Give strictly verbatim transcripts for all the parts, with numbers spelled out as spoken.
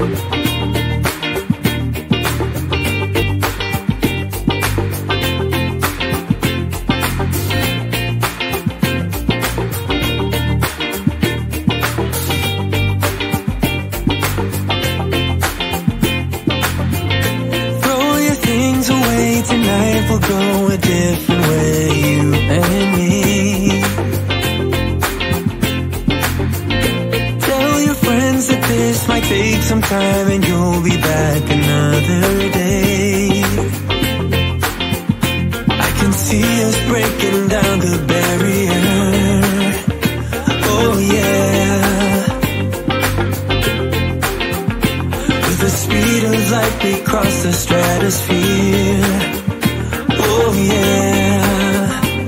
Tonight we'll go a different way, you and me. Tell your friends that this might take some time and you'll be back another day. I can see us breaking down the barrier. Oh yeah. With the speed of light we cross the stratosphere. Oh yeah,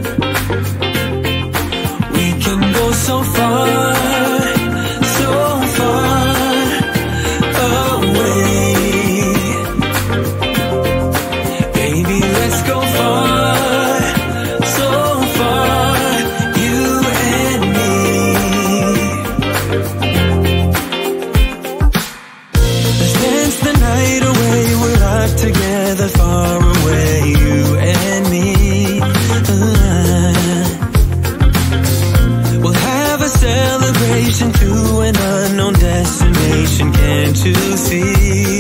we can go so far, so far away. Baby, let's go far, so far, you and me. Let's dance the night away, we're locked together far away, you and me. uh, We'll have a celebration to an unknown destination, can't you see?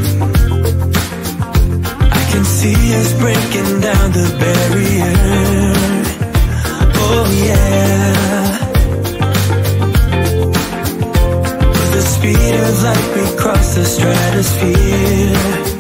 I can see us breaking down the barrier. Oh yeah. With the speed of light we cross the stratosphere.